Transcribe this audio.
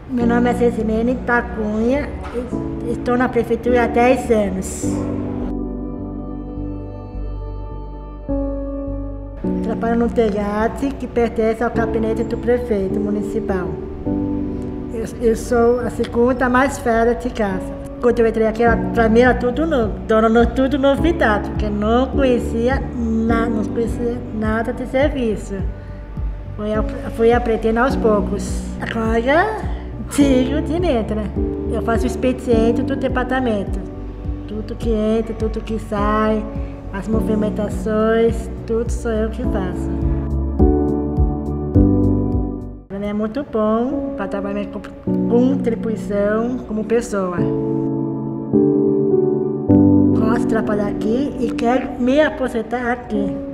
Meu nome é Cecilene Tacunha, estou na prefeitura há 10 anos. Trabalho no TEGAT, que pertence ao gabinete do prefeito municipal. Eu sou a segunda mais velha de casa. Quando eu entrei aqui, para mim era tudo novo, tudo novidade, porque não conhecia nada de serviço. Fui aprendendo aos poucos. Agora, sigo de letra. Eu faço o expediente do departamento. Tudo que entra, tudo que sai, as movimentações, tudo sou eu que faço. É muito bom para trabalhar com contribuição como pessoa. Gosto de trabalhar aqui e quero me aposentar aqui.